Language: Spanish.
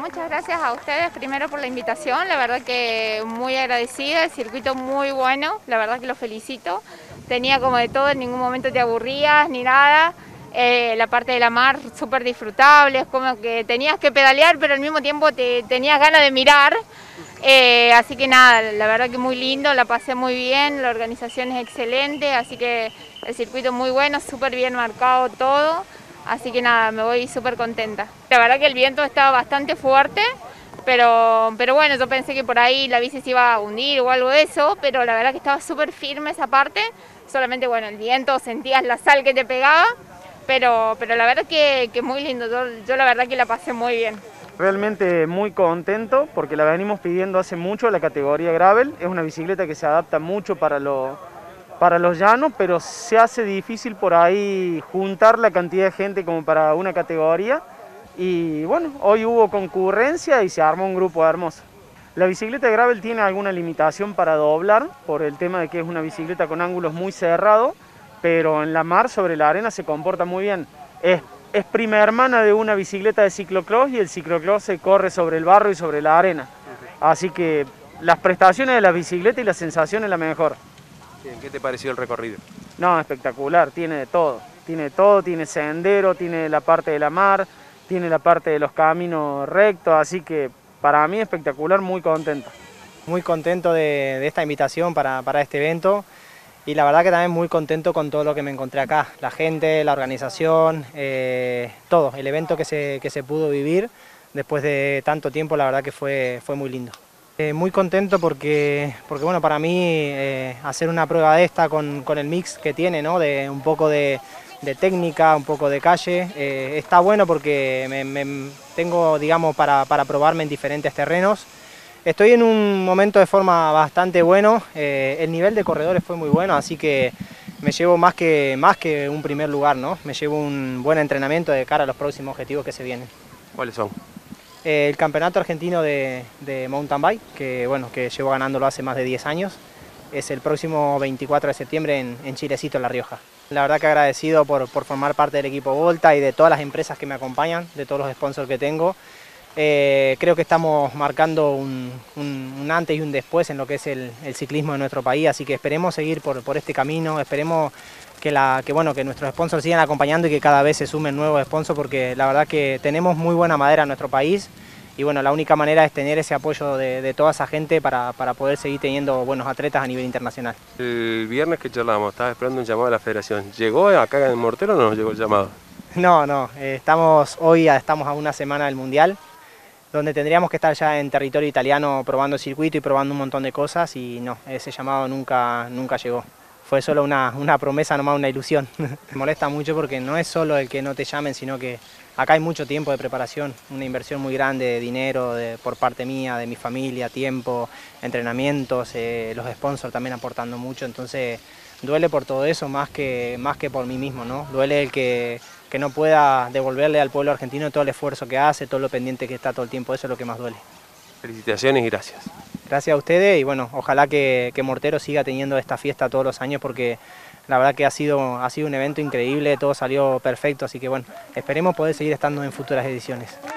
muchas gracias a ustedes primero por la invitación, la verdad que muy agradecida, el circuito muy bueno, la verdad que los felicito. Tenía como de todo, en ningún momento te aburrías ni nada. La parte de la mar súper disfrutable, es como que tenías que pedalear pero al mismo tiempo tenías ganas de mirar. Así que nada, la verdad que muy lindo, la pasé muy bien, la organización es excelente, así que el circuito muy bueno, súper bien marcado todo. Así que nada, me voy súper contenta. La verdad que el viento estaba bastante fuerte, pero bueno, yo pensé que por ahí la bici se iba a hundir o algo de eso, pero la verdad que estaba súper firme esa parte. Solamente, bueno, el viento, sentías la sal que te pegaba, pero la verdad que muy lindo. Yo la verdad que la pasé muy bien. Realmente muy contento porque la venimos pidiendo hace mucho la categoría gravel. Es una bicicleta que se adapta mucho para los llanos, pero se hace difícil por ahí juntar la cantidad de gente como para una categoría. Y bueno, hoy hubo concurrencia y se armó un grupo hermoso. La bicicleta de gravel tiene alguna limitación para doblar por el tema de que es una bicicleta con ángulos muy cerrados, pero en la mar sobre la arena se comporta muy bien. Es prima hermana de una bicicleta de ciclocross y el ciclocross se corre sobre el barro y sobre la arena. Así que las prestaciones de la bicicleta y la sensación es la mejor. ¿Qué te pareció el recorrido? No, espectacular, tiene de todo. Tiene todo, tiene sendero, tiene la parte de la mar, tiene la parte de los caminos rectos, así que para mí espectacular, muy contento. Muy contento de esta invitación para este evento y la verdad que también muy contento con todo lo que me encontré acá, la gente, la organización, todo, el evento que se pudo vivir después de tanto tiempo, la verdad que fue muy lindo. Muy contento porque bueno, para mí hacer una prueba de esta con el mix que tiene, ¿no? De un poco de técnica, un poco de calle, está bueno porque tengo, digamos, para probarme en diferentes terrenos. Estoy en un momento de forma bastante bueno, el nivel de corredores fue muy bueno, así que me llevo más que un primer lugar, ¿no? Me llevo un buen entrenamiento de cara a los próximos objetivos que se vienen. ¿Cuáles son? El campeonato argentino de mountain bike, que bueno, que llevo ganándolo hace más de 10 años, es el próximo 24 de septiembre en Chilecito, en La Rioja. La verdad que agradecido por formar parte del equipo Volta y de todas las empresas que me acompañan, de todos los sponsors que tengo. Creo que estamos marcando un antes y un después en lo que es el ciclismo de nuestro país, así que esperemos seguir por este camino, esperemos que nuestros sponsors sigan acompañando y que cada vez se sumen nuevos sponsors, porque la verdad que tenemos muy buena madera en nuestro país y bueno, la única manera es tener ese apoyo de toda esa gente para poder seguir teniendo buenos atletas a nivel internacional. El viernes que charlamos, estaba esperando un llamado de la federación. ¿Llegó acá en Mortero o no llegó el llamado? No, hoy estamos a una semana del Mundial, donde tendríamos que estar ya en territorio italiano probando el circuito y probando un montón de cosas y no, ese llamado nunca llegó. Fue solo una promesa, nomás una ilusión. Me molesta mucho porque no es solo el que no te llamen, sino que acá hay mucho tiempo de preparación, una inversión muy grande de dinero por parte mía, de mi familia, tiempo, entrenamientos, los sponsors también aportando mucho, entonces duele por todo eso más que por mí mismo, ¿no? Duele el que no pueda devolverle al pueblo argentino todo el esfuerzo que hace, todo lo pendiente que está todo el tiempo, eso es lo que más duele. Felicitaciones y gracias. Gracias a ustedes y bueno, ojalá que Mortero siga teniendo esta fiesta todos los años porque la verdad que ha sido un evento increíble, todo salió perfecto, así que bueno, esperemos poder seguir estando en futuras ediciones.